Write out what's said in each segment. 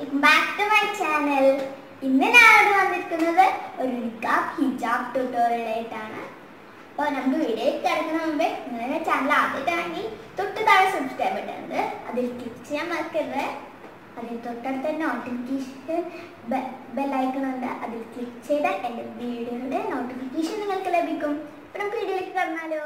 Welcome back to my channel. ഇന്ന് ഞാൻ വന്നിരിക്കുന്നത് ഒരു നിക്കാബ് ഹിജാബ് ട്യൂട്ടോറിയൽ ആയിട്ടാണ്. അപ്പോൾ നമുക്ക് വീഡിയോയിൽ കിടക്കുന്ന മുമ്പേ നിങ്ങളുടെ ചാനൽ ആദ്യമായിട്ടാണെങ്കിൽ തൊട്ട് താഴെ സബ്സ്ക്രൈബ് ബട്ടൺ അതിൽ ക്ലിക്ക് ചെയ്യാൻ മറക്കരുത്. അതിൽ തൊട്ടടുത്ത് നോട്ടിഫിക്കേഷൻ ബെൽ ഐക്കൺ ഉണ്ട്, അതിൽ ക്ലിക്ക് ചെയ്താൽ എൻ്റെ വീഡിയോയുടെ നോട്ടിഫിക്കേഷൻ നിങ്ങൾക്ക് ലഭിക്കും. അപ്പോൾ നമുക്ക് വീഡിയോയിലേക്ക് കടന്നാലോ.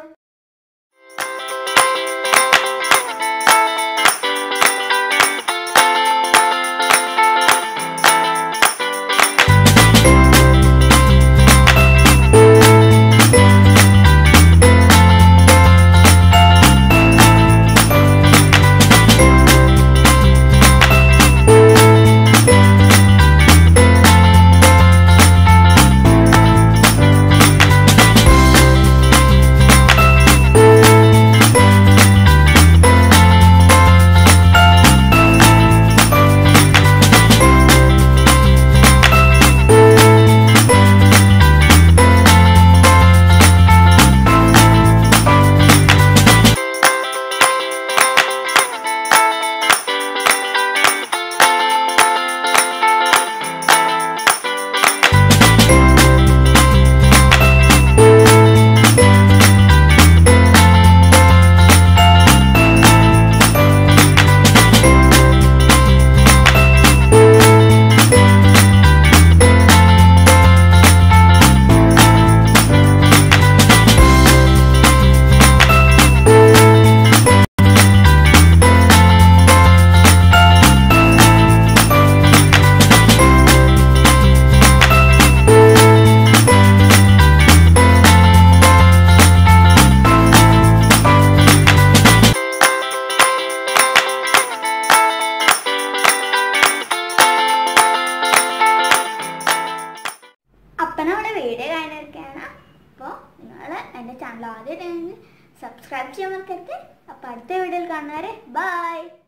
അപ്പം നമ്മുടെ വീഡിയോ കാണാനൊക്കെയാണ്. അപ്പോൾ നിങ്ങൾ എൻ്റെ ചാനൽ ആദ്യം സബ്സ്ക്രൈബ് ചെയ്യാൻ മറക്കരുത്. അപ്പോൾ അടുത്ത വീഡിയോയിൽ കാണുന്നവരെ ബൈ.